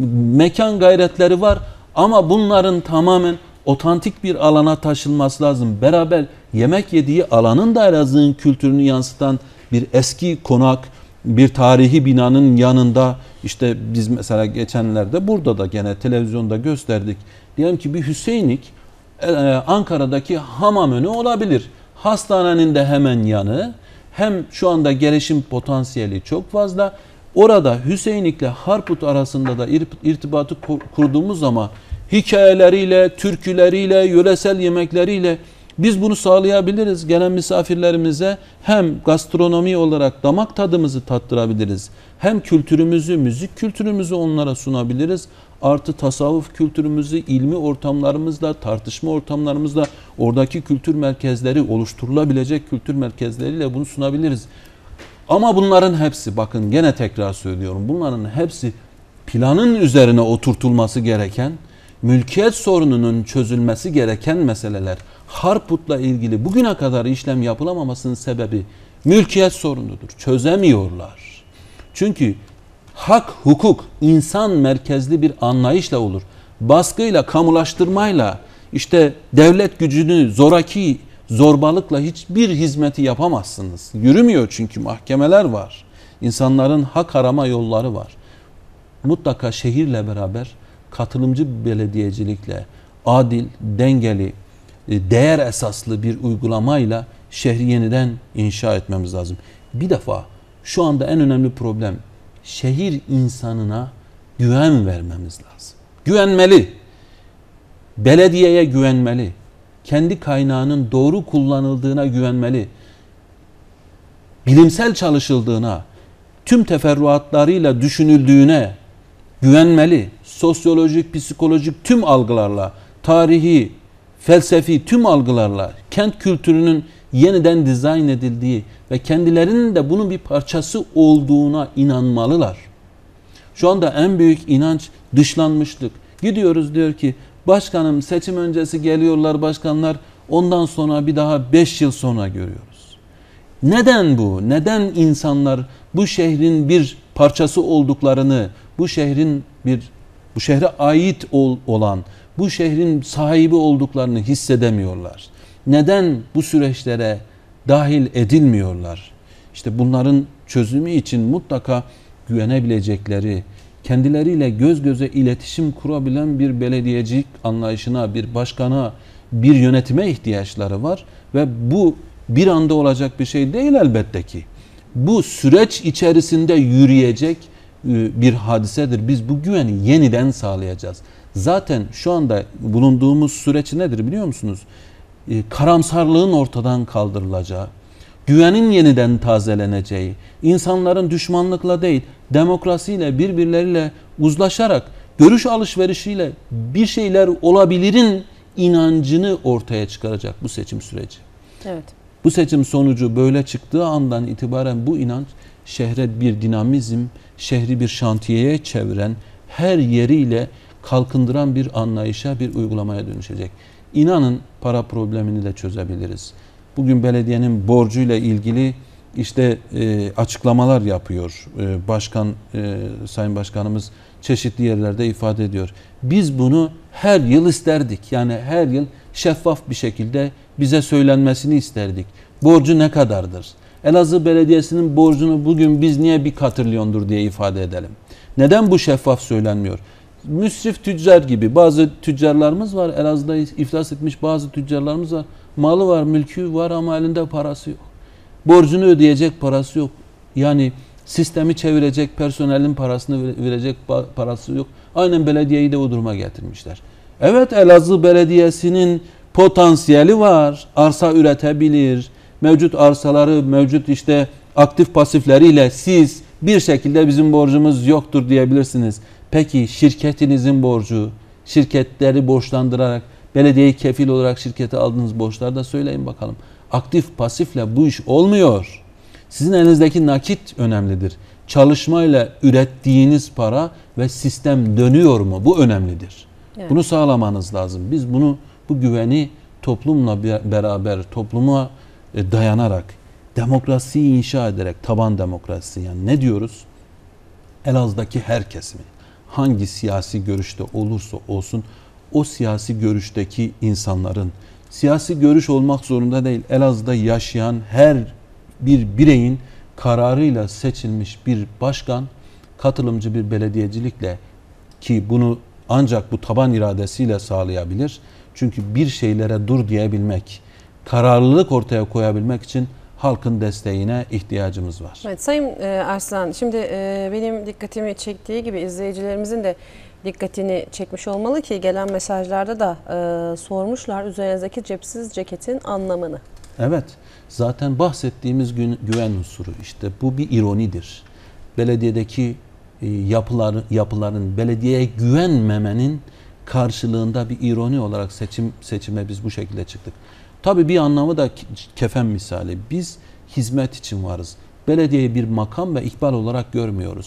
mekan gayretleri var ama bunların tamamen otantik bir alana taşınması lazım. Beraber yemek yediği alanın da Elazığ'ın kültürünü yansıtan bir eski konak, bir tarihi binanın yanında, işte biz mesela geçenlerde burada da gene televizyonda gösterdik. Diyelim ki bir Hüseyinlik Ankara'daki hamam önü olabilir. Hastanenin de hemen yanı. Hem şu anda gelişim potansiyeli çok fazla. Orada Hüseyinlik'le Harput arasında da irtibatı kurduğumuz zaman hikayeleriyle, türküleriyle, yöresel yemekleriyle biz bunu sağlayabiliriz. Gelen misafirlerimize hem gastronomi olarak damak tadımızı tattırabiliriz. Hem kültürümüzü, müzik kültürümüzü onlara sunabiliriz. Artı tasavvuf kültürümüzü ilmi ortamlarımızla, tartışma ortamlarımızla oradaki kültür merkezleri, oluşturulabilecek kültür merkezleriyle bunu sunabiliriz. Ama bunların hepsi, bakın gene tekrar söylüyorum, bunların hepsi planın üzerine oturtulması gereken, mülkiyet sorununun çözülmesi gereken meseleler. Harput'la ilgili bugüne kadar işlem yapılamamasının sebebi mülkiyet sorunudur. Çözemiyorlar. Çünkü hak, hukuk, insan merkezli bir anlayışla olur. Baskıyla, kamulaştırmayla, işte devlet gücünü zoraki, zorbalıkla hiçbir hizmeti yapamazsınız. Yürümüyor çünkü mahkemeler var. İnsanların hak arama yolları var. Mutlaka şehirle beraber katılımcı belediyecilikle, adil, dengeli, değer esaslı bir uygulamayla şehri yeniden inşa etmemiz lazım. Bir defa şu anda en önemli problem şehir insanına güven vermemiz lazım. Güvenmeli. Belediyeye güvenmeli. Kendi kaynağının doğru kullanıldığına güvenmeli. Bilimsel çalışıldığına, tüm teferruatlarıyla düşünüldüğüne güvenmeli. Sosyolojik, psikolojik tüm algılarla, tarihi, felsefi tüm algılarla kent kültürünün yeniden dizayn edildiği ve kendilerinin de bunun bir parçası olduğuna inanmalılar. Şu anda en büyük inanç dışlanmışlık. Gidiyoruz diyor ki başkanım seçim öncesi geliyorlar başkanlar, ondan sonra bir daha beş yıl sonra görüyoruz. Neden bu? Neden insanlar bu şehrin bir parçası olduklarını, bu şehrin bir bu şehre ait ol, olan, bu şehrin sahibi olduklarını hissedemiyorlar? Neden bu süreçlere dahil edilmiyorlar? İşte bunların çözümü için mutlaka güvenebilecekleri, kendileriyle göz göze iletişim kurabilen bir belediyecilik anlayışına, bir başkana, bir yönetime ihtiyaçları var ve bu bir anda olacak bir şey değil elbette ki. Bu süreç içerisinde yürüyecek bir hadisedir. Biz bu güveni yeniden sağlayacağız. Zaten şu anda bulunduğumuz süreç nedir biliyor musunuz? Karamsarlığın ortadan kaldırılacağı, güvenin yeniden tazeleneceği, insanların düşmanlıkla değil, demokrasiyle, birbirleriyle uzlaşarak, görüş alışverişiyle bir şeyler olabilirin inancını ortaya çıkaracak bu seçim süreci. Evet. Bu seçim sonucu böyle çıktığı andan itibaren bu inanç şehre bir dinamizm, şehri bir şantiyeye çeviren, her yeriyle kalkındıran bir anlayışa, bir uygulamaya dönüşecek. İnanın para problemini de çözebiliriz. Bugün belediyenin borcuyla ilgili işte e, açıklamalar yapıyor. E, başkan, e, Sayın Başkanımız çeşitli yerlerde ifade ediyor. Biz bunu her yıl isterdik. Yani her yıl şeffaf bir şekilde bize söylenmesini isterdik. Borcu ne kadardır? Elazığ Belediyesi'nin borcunu bugün biz niye bir katrilyondur diye ifade edelim. Neden bu şeffaf söylenmiyor? Müsrif tüccar gibi bazı tüccarlarımız var. Elazığ'da iflas etmiş bazı tüccarlarımız var. Malı var, mülkü var ama elinde parası yok. Borcunu ödeyecek parası yok. Yani sistemi çevirecek, personelin parasını verecek parası yok. Aynen belediyeyi de o duruma getirmişler. Evet, Elazığ Belediyesi'nin potansiyeli var. Arsa üretebilir. Mevcut arsaları, mevcut işte aktif pasifleriyle siz bir şekilde bizim borcumuz yoktur diyebilirsiniz. Peki şirketinizin borcu, şirketleri borçlandırarak belediyeyi kefil olarak şirkete aldığınız borçları da söyleyin bakalım. Aktif pasifle bu iş olmuyor. Sizin elinizdeki nakit önemlidir. Çalışmayla ürettiğiniz para ve sistem dönüyor mu? Bu önemlidir. Evet. Bunu sağlamanız lazım. Biz bunu, bu güveni toplumla beraber, topluma dayanarak, demokrasiyi inşa ederek, taban demokrasi, yani ne diyoruz? Elazığ'daki her kesimi, hangi siyasi görüşte olursa olsun, o siyasi görüşteki insanların, siyasi görüş olmak zorunda değil, Elazığ'da yaşayan her bir bireyin kararıyla seçilmiş bir başkan, katılımcı bir belediyecilikle, ki bunu ancak bu taban iradesiyle sağlayabilir. Çünkü bir şeylere dur diyebilmek, kararlılık ortaya koyabilmek için halkın desteğine ihtiyacımız var. Evet, Sayın Arslan, şimdi benim dikkatimi çektiği gibi izleyicilerimizin de dikkatini çekmiş olmalı ki gelen mesajlarda da e, sormuşlar üzerinizdeki cepsiz ceketin anlamını. Evet, zaten bahsettiğimiz güven unsuru, işte bu bir ironidir. Belediyedeki e, yapılar, yapıların belediyeye güvenmemenin karşılığında bir ironi olarak seçim seçime biz bu şekilde çıktık. Tabii bir anlamı da kefen misali. Biz hizmet için varız. Belediyeyi bir makam ve ikbal olarak görmüyoruz.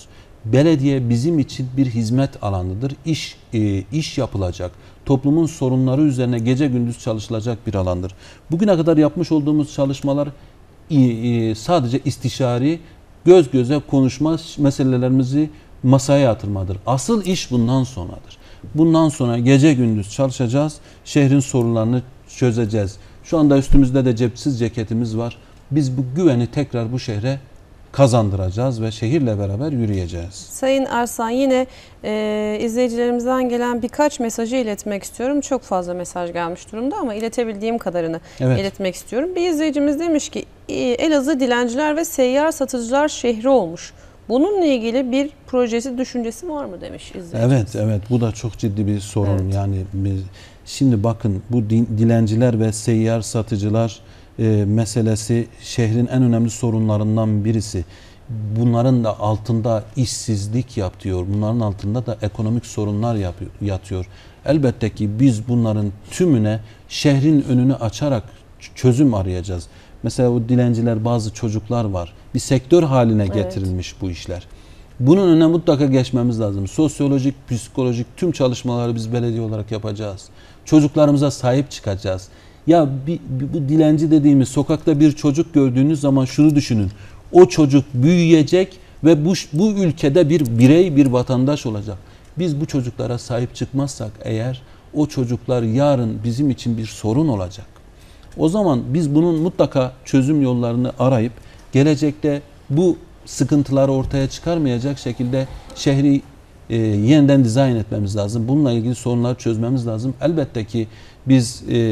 belediye bizim için bir hizmet alanıdır. İş e, iş yapılacak. Toplumun sorunları üzerine gece gündüz çalışılacak bir alandır. Bugüne kadar yapmış olduğumuz çalışmalar e, e, sadece istişari, göz göze konuşma, meselelerimizi masaya yatırmadır. Asıl iş bundan sonradır. Bundan sonra gece gündüz çalışacağız. Şehrin sorunlarını çözeceğiz. Şu anda üstümüzde de cepsiz ceketimiz var. Biz bu güveni tekrar bu şehre kazandıracağız ve şehirle beraber yürüyeceğiz. Sayın Arslan, yine e, izleyicilerimizden gelen birkaç mesajı iletmek istiyorum. Çok fazla mesaj gelmiş durumda ama iletebildiğim kadarını evet. iletmek istiyorum. Bir izleyicimiz demiş ki Elazığ dilenciler ve seyyar satıcılar şehri olmuş. Bununla ilgili bir projesi, düşüncesi var mı demiş izleyicimiz. Evet, evet. Bu da çok ciddi bir sorun. Evet. Yani biz, şimdi bakın, bu dilenciler ve seyyar satıcılar e, meselesi şehrin en önemli sorunlarından birisi. Bunların da altında işsizlik yatıyor. Bunların altında da ekonomik sorunlar yapıyor, yatıyor. Elbette ki biz bunların tümüne şehrin önünü açarak çözüm arayacağız. Mesela bu dilenciler, bazı çocuklar var. Bir sektör haline getirilmiş evet. bu işler. Bunun önüne mutlaka geçmemiz lazım. Sosyolojik, psikolojik tüm çalışmaları biz belediye olarak yapacağız. Çocuklarımıza sahip çıkacağız. Ya bir, bir, bu dilenci dediğimiz, sokakta bir çocuk gördüğünüz zaman şunu düşünün. O çocuk büyüyecek ve bu, bu ülkede bir birey, bir vatandaş olacak. Biz bu çocuklara sahip çıkmazsak eğer, o çocuklar yarın bizim için bir sorun olacak. O zaman biz bunun mutlaka çözüm yollarını arayıp gelecekte bu sıkıntıları ortaya çıkarmayacak şekilde şehri e, yeniden dizayn etmemiz lazım. Bununla ilgili sorunları çözmemiz lazım. Elbette ki biz e,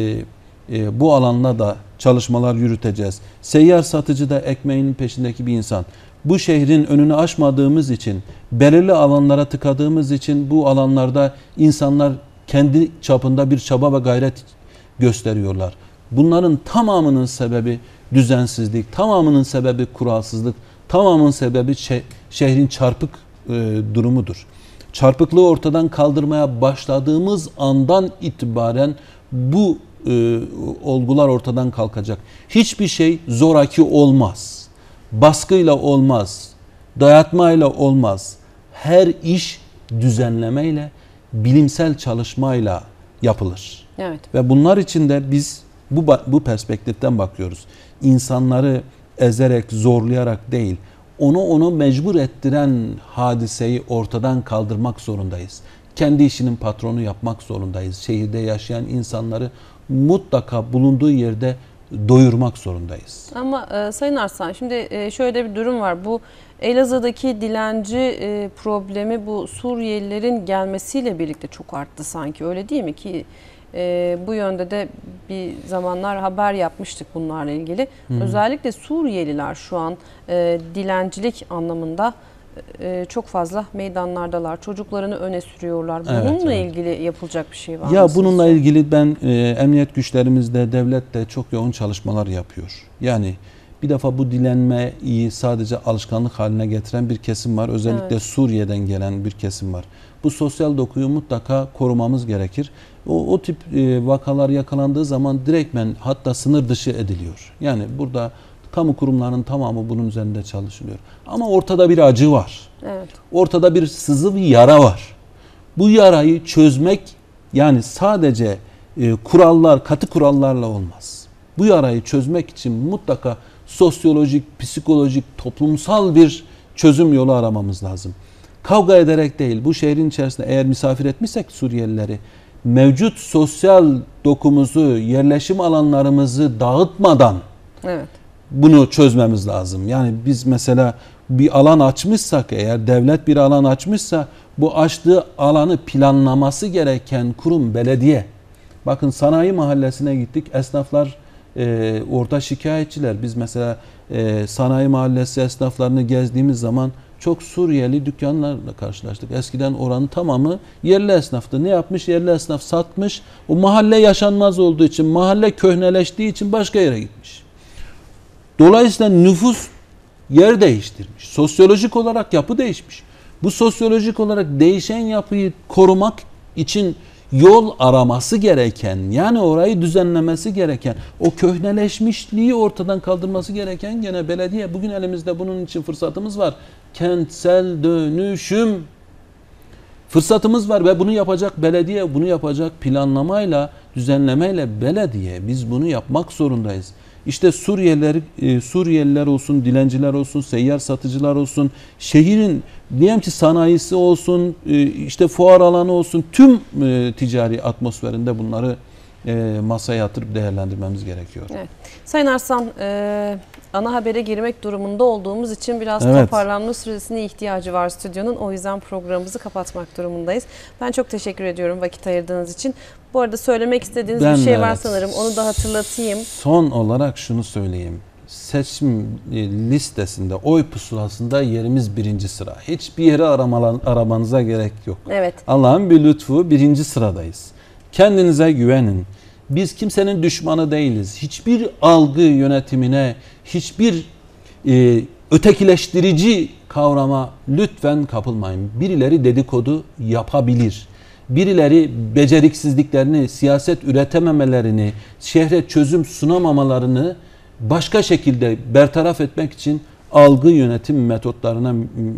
e, bu alanda da çalışmalar yürüteceğiz. Seyyar satıcı da ekmeğinin peşindeki bir insan. Bu şehrin önünü açmadığımız için, belirli alanlara tıkadığımız için bu alanlarda insanlar kendi çapında bir çaba ve gayret gösteriyorlar. Bunların tamamının sebebi düzensizlik, tamamının sebebi kuralsızlık, tamamının sebebi şehrin çarpık e, durumudur. Çarpıklığı ortadan kaldırmaya başladığımız andan itibaren bu e, olgular ortadan kalkacak. Hiçbir şey zoraki olmaz, baskıyla olmaz, dayatmayla olmaz. Her iş düzenlemeyle, bilimsel çalışmayla yapılır. Evet. Ve bunlar için de biz bu, bu perspektiften bakıyoruz. İnsanları ezerek, zorlayarak değil, onu onu mecbur ettiren hadiseyi ortadan kaldırmak zorundayız. Kendi işinin patronu yapmak zorundayız. Şehirde yaşayan insanları mutlaka bulunduğu yerde doyurmak zorundayız. Ama e, Sayın Arslan, şimdi e, şöyle bir durum var. Bu Elazığ'daki dilenci e, problemi bu Suriyelilerin gelmesiyle birlikte çok arttı sanki, öyle değil mi ki? E, bu yönde de bir zamanlar haber yapmıştık bunlarla ilgili. Hmm. Özellikle Suriyeliler şu an e, dilencilik anlamında e, çok fazla meydanlardalar. Çocuklarını öne sürüyorlar. Bununla evet, evet. ilgili yapılacak bir şey var mı? Ya bununla sizce? ilgili ben e, emniyet güçlerimizde, devlet de çok yoğun çalışmalar yapıyor. Yani bir defa bu dilenmeyi sadece alışkanlık haline getiren bir kesim var. Özellikle evet. Suriye'den gelen bir kesim var. Bu sosyal dokuyu mutlaka korumamız gerekir. O, o tip e, vakalar yakalandığı zaman direktmen, hatta sınır dışı ediliyor. Yani burada kamu kurumlarının tamamı bunun üzerinde çalışılıyor. Ama ortada bir acı var. Evet. Ortada bir sızı, bir yara var. Bu yarayı çözmek yani sadece e, kurallar, katı kurallarla olmaz. Bu yarayı çözmek için mutlaka sosyolojik, psikolojik, toplumsal bir çözüm yolu aramamız lazım. Kavga ederek değil, bu şehrin içerisinde eğer misafir etmişsek Suriyelileri, mevcut sosyal dokumuzu, yerleşim alanlarımızı dağıtmadan evet. bunu çözmemiz lazım. Yani biz mesela bir alan açmışsak, eğer devlet bir alan açmışsa, bu açtığı alanı planlaması gereken kurum belediye. Bakın Sanayi Mahallesi'ne gittik, esnaflar e, orada şikayetçiler. Biz mesela e, Sanayi Mahallesi esnaflarını gezdiğimiz zaman çok Suriyeli dükkanlarla karşılaştık. Eskiden oranın tamamı yerli esnaftı. Ne yapmış? Yerli esnaf satmış. O mahalle yaşanmaz olduğu için, mahalle köhneleştiği için başka yere gitmiş. Dolayısıyla nüfus yer değiştirmiş. Sosyolojik olarak yapı değişmiş. Bu sosyolojik olarak değişen yapıyı korumak için yol araması gereken, yani orayı düzenlemesi gereken, o köhneleşmişliği ortadan kaldırması gereken gene belediye. Bugün elimizde bunun için fırsatımız var. Kentsel dönüşüm fırsatımız var ve bunu yapacak belediye, bunu yapacak planlamayla, düzenlemeyle belediye. Biz bunu yapmak zorundayız. İşte Suriyeliler, e, Suriyeliler olsun, dilenciler olsun, seyyar satıcılar olsun, şehrin diyelim ki sanayisi olsun, e, işte fuar alanı olsun, tüm e, ticari atmosferinde bunları e, masaya yatırıp değerlendirmemiz gerekiyor. Evet. Sayın Arslan, e, ana habere girmek durumunda olduğumuz için biraz evet. toparlanma süresine ihtiyacı var stüdyonun. O yüzden programımızı kapatmak durumundayız. Ben çok teşekkür ediyorum vakit ayırdığınız için. Bu arada söylemek istediğiniz ben bir şey evet. var sanırım. Onu da hatırlatayım. Son olarak şunu söyleyeyim. Seçim listesinde, oy pusulasında yerimiz birinci sıra. Hiçbir yere aramanıza gerek yok. Evet. Allah'ın bir lütfu, birinci sıradayız. Kendinize güvenin. Biz kimsenin düşmanı değiliz. Hiçbir algı yönetimine, hiçbir e, ötekileştirici kavrama lütfen kapılmayın. Birileri dedikodu yapabilir. Birileri beceriksizliklerini, siyaset üretememelerini, şehre çözüm sunamamalarını başka şekilde bertaraf etmek için algı yönetim metotlarına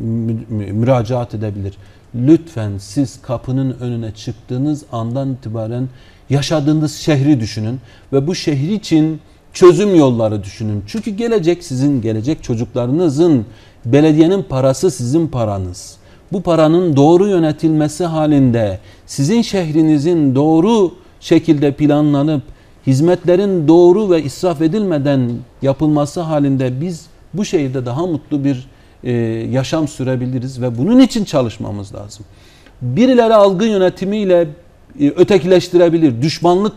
müracaat edebilir. Lütfen siz kapının önüne çıktığınız andan itibaren yaşadığınız şehri düşünün ve bu şehir için çözüm yolları düşünün. Çünkü gelecek sizin, gelecek çocuklarınızın, belediyenin parası sizin paranız. Bu paranın doğru yönetilmesi halinde sizin şehrinizin doğru şekilde planlanıp hizmetlerin doğru ve israf edilmeden yapılması halinde biz bu şehirde daha mutlu bir e, yaşam sürebiliriz ve bunun için çalışmamız lazım. Birileri algı yönetimiyle e, ötekileştirebilir, düşmanlık,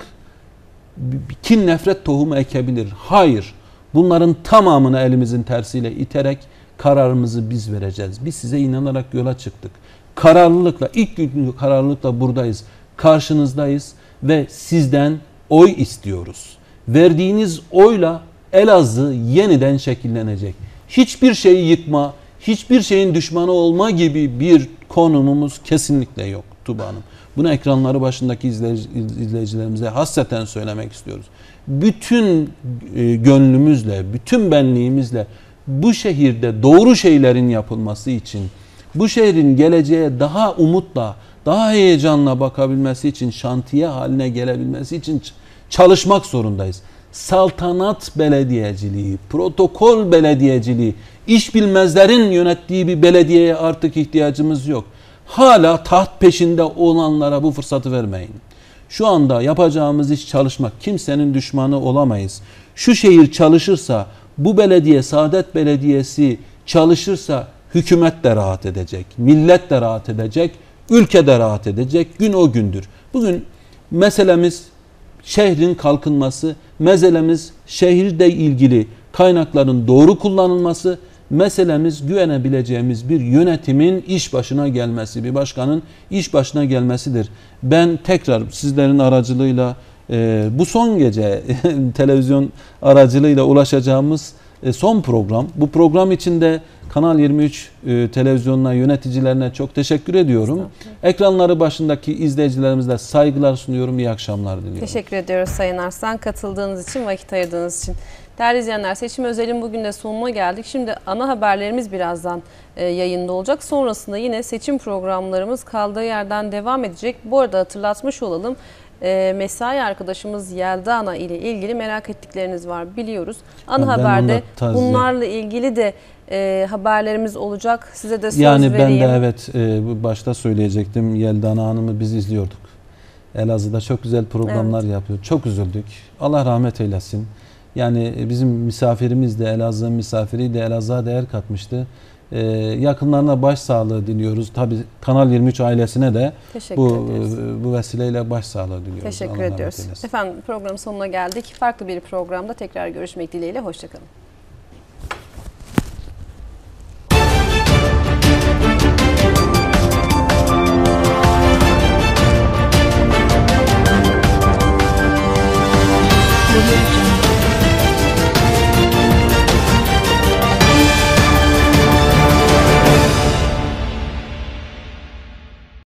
kin, nefret tohumu ekebilir. Hayır, bunların tamamını elimizin tersiyle iterek kararımızı biz vereceğiz. Biz size inanarak yola çıktık. Kararlılıkla, ilk gün kararlılıkla buradayız. Karşınızdayız ve sizden oy istiyoruz. Verdiğiniz oyla Elazığ yeniden şekillenecek. Hiçbir şeyi yıkma, hiçbir şeyin düşmanı olma gibi bir konumumuz kesinlikle yok Tuba Hanım. Bunu ekranları başındaki izleyicilerimize hasreten söylemek istiyoruz. Bütün gönlümüzle, bütün benliğimizle bu şehirde doğru şeylerin yapılması için, bu şehrin geleceğe daha umutla, daha heyecanla bakabilmesi için, şantiye haline gelebilmesi için çalışmak zorundayız. Saltanat belediyeciliği, protokol belediyeciliği, iş bilmezlerin yönettiği bir belediyeye artık ihtiyacımız yok. Hala taht peşinde olanlara bu fırsatı vermeyin. Şu anda yapacağımız iş çalışmak. Kimsenin düşmanı olamayız. Şu şehir çalışırsa, bu belediye, Saadet Belediyesi çalışırsa hükümet de rahat edecek, millet de rahat edecek, ülke de rahat edecek. Gün o gündür. Bugün meselemiz şehrin kalkınması, meselemiz şehirle ilgili kaynakların doğru kullanılması, meselemiz güvenebileceğimiz bir yönetimin iş başına gelmesi, bir başkanın iş başına gelmesidir. Ben tekrar sizlerin aracılığıyla e, bu son gece televizyon aracılığıyla ulaşacağımız e, son program. Bu program içinde Kanal yirmi üç e, televizyonuna, yöneticilerine çok teşekkür ediyorum. Ekranları başındaki izleyicilerimize saygılar sunuyorum. İyi akşamlar diliyorum. Teşekkür ediyoruz Sayın Arslan. Katıldığınız için, vakit ayırdığınız için. Değerli izleyenler, Seçim Özel'in bugün de sonuna geldik. Şimdi ana haberlerimiz birazdan e, yayında olacak. Sonrasında yine seçim programlarımız kaldığı yerden devam edecek. Bu arada hatırlatmış olalım. E, mesai arkadaşımız Yelda Ana ile ilgili merak ettikleriniz var, biliyoruz. Ana ben haberde bunlarla ilgili de e, haberlerimiz olacak. Size de söz yani vereyim. Ben de evet e, başta söyleyecektim. Yelda Ana Hanım'ı biz izliyorduk. Elazığ'da çok güzel programlar evet. yapıyor. Çok üzüldük. Allah rahmet eylesin. Yani bizim misafirimiz de, Elazığ'ın misafiri de Elazığ'a değer katmıştı. Ee, yakınlarına başsağlığı diliyoruz. Tabii Kanal yirmi üç ailesine de bu, bu vesileyle başsağlığı diliyoruz. Teşekkür Allah ediyoruz. Efendim, programın sonuna geldik. Farklı bir programda tekrar görüşmek dileğiyle. Hoşçakalın.